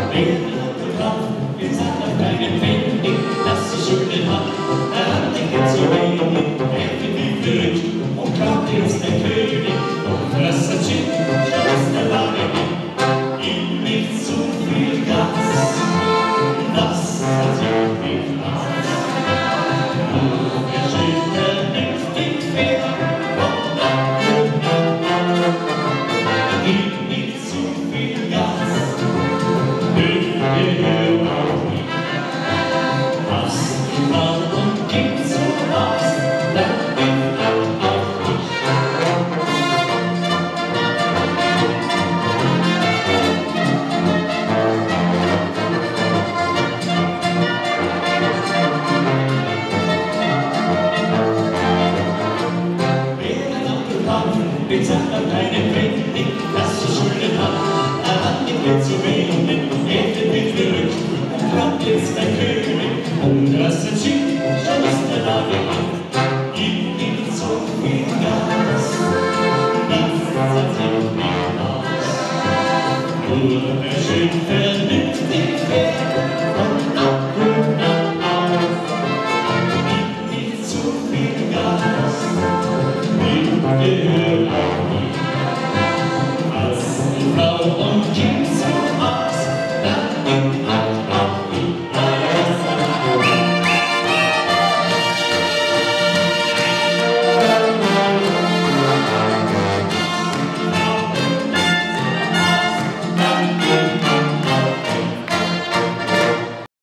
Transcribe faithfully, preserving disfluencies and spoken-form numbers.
Jetzt hat er keinen Pfennig, dass sie Schulden hat. Er hat den Geld so wenig, er wird wie verrückt und glaubt, er ist der König. Und das hat Schiff, schon ist der Waage hin. Ihm nicht zu viel Gas, das hat ihm viel Spaß. Nur der Schiffe nimmt den Feder und dann ihm nicht zu viel Gas. Gehör auf mich, was du mal und gib so was, dann bin ich auf dich. Wer hat gekauft, bezahlt er keinen Pfennig, dass sie Schulden hat. Er hat nicht mehr zu wenig, er wird verrückt und glaubt jetzt der König. Und das ist Schiff, schon ist der Waage hin. Gib nicht so viel Gas, das hat ihm nicht aus. Nur der Schiffe nimmt den Pferd und ab.